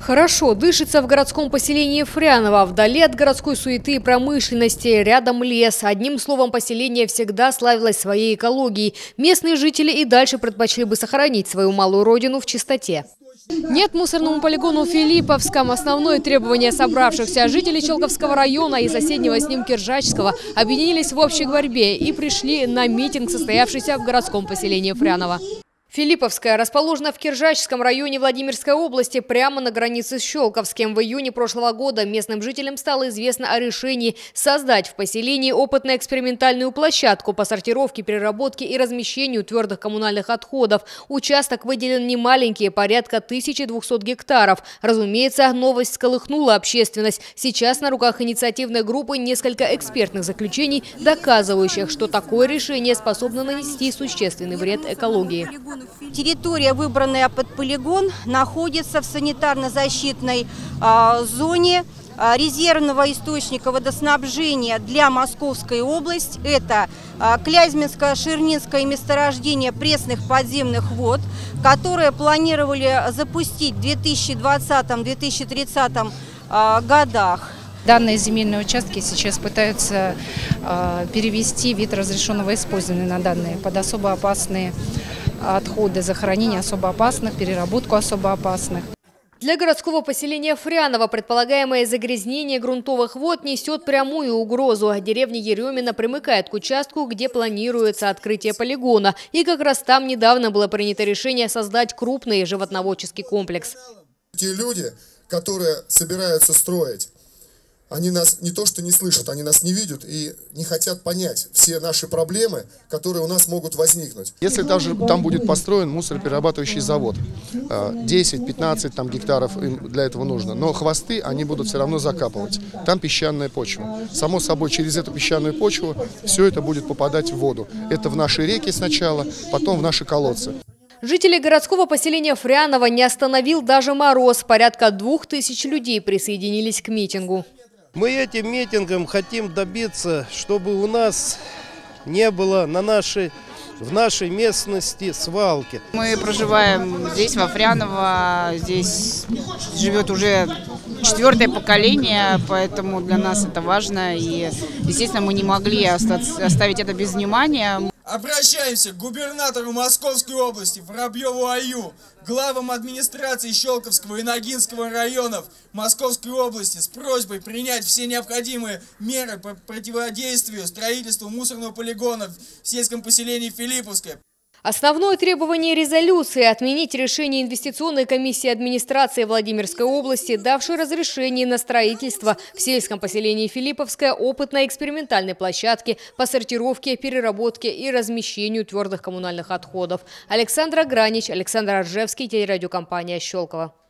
Хорошо дышится в городском поселении Фряново. Вдали от городской суеты и промышленности, рядом лес. Одним словом, поселение всегда славилось своей экологией. Местные жители и дальше предпочли бы сохранить свою малую родину в чистоте. Нет мусорному полигону в Филипповском. Основное требование собравшихся жителей Щелковского района и соседнего с ним Киржачского объединились в общей борьбе и пришли на митинг, состоявшийся в городском поселении Фряново. Филипповская расположена в Киржачском районе Владимирской области, прямо на границе с Щелковским. В июне прошлого года местным жителям стало известно о решении создать в поселении опытно-экспериментальную площадку по сортировке, переработке и размещению твердых коммунальных отходов. Участок выделен немаленький, порядка 1200 гектаров. Разумеется, новость всколыхнула общественность. Сейчас на руках инициативной группы несколько экспертных заключений, доказывающих, что такое решение способно нанести существенный вред экологии. Территория, выбранная под полигон, находится в санитарно-защитной зоне резервного источника водоснабжения для Московской области. Это Клязьминско-Ширнинское месторождение пресных подземных вод, которое планировали запустить в 2020-2030 годах. Данные земельные участки сейчас пытаются перевести вид разрешенного использования на данные под особо опасные отходы, захоронение особо опасных, переработку особо опасных. Для городского поселения Фряново предполагаемое загрязнение грунтовых вод несет прямую угрозу. Деревня Еремина примыкает к участку, где планируется открытие полигона. И как раз там недавно было принято решение создать крупный животноводческий комплекс. Те люди, которые собираются строить, они нас не то что не слышат, они нас не видят и не хотят понять все наши проблемы, которые у нас могут возникнуть. Если даже там будет построен мусороперерабатывающий завод, 10-15 гектаров им для этого нужно, но хвосты они будут все равно закапывать. Там песчаная почва. Само собой, через эту песчаную почву все это будет попадать в воду. Это в наши реки сначала, потом в наши колодцы. Жителей городского поселения Фряново не остановил даже мороз. Порядка 2000 людей присоединились к митингу. Мы этим митингом хотим добиться, чтобы у нас не было в нашей местности свалки. Мы проживаем здесь, во Фряново, здесь живет уже 4-е поколение, поэтому для нас это важно. И, естественно, мы не могли оставить это без внимания. Обращаемся к губернатору Московской области Воробьеву А.Ю., главам администрации Щелковского и Ногинского районов Московской области с просьбой принять все необходимые меры по противодействию строительству мусорного полигона в сельском поселении Филипповское. Основное требование резолюции – отменить решение инвестиционной комиссии администрации Владимирской области, давшей разрешение на строительство в сельском поселении Филипповское опытно-экспериментальной площадки по сортировке, переработке и размещению твердых коммунальных отходов. Александра Гранич, Александр Аржевский, телерадиокомпания «Щелково».